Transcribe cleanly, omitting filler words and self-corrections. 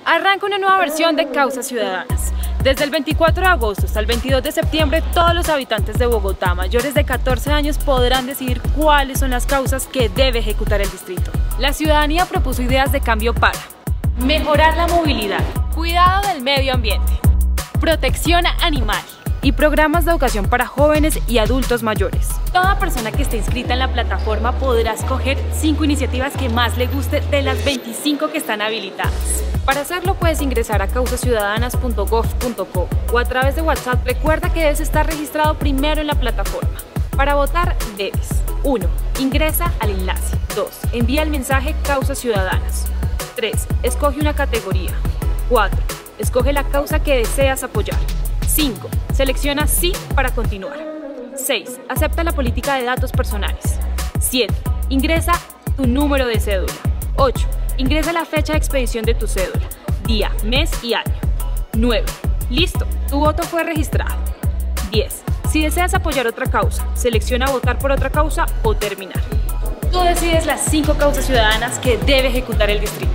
Arranca una nueva versión de Causas Ciudadanas. Desde el 24 de agosto hasta el 22 de septiembre, todos los habitantes de Bogotá mayores de 14 años podrán decidir cuáles son las causas que debe ejecutar el distrito. La ciudadanía propuso ideas de cambio para mejorar la movilidad, cuidado del medio ambiente, protección animal y programas de educación para jóvenes y adultos mayores. Toda persona que esté inscrita en la plataforma podrá escoger 5 iniciativas que más le guste de las 25 que están habilitadas. Para hacerlo puedes ingresar a causaciudadanas.gov.co o a través de WhatsApp. Recuerda que debes estar registrado primero en la plataforma. Para votar debes 1. Ingresa al enlace. 2. Envía el mensaje Causas Ciudadanas. 3. Escoge una categoría. 4. Escoge la causa que deseas apoyar. 5. Selecciona sí para continuar. 6. Acepta la política de datos personales. 7. Ingresa tu número de cédula. 8. Ingresa la fecha de expedición de tu cédula, día, mes y año. 9. Listo, tu voto fue registrado. 10. Si deseas apoyar otra causa, selecciona votar por otra causa o terminar. Tú decides las 5 causas ciudadanas que debe ejecutar el distrito.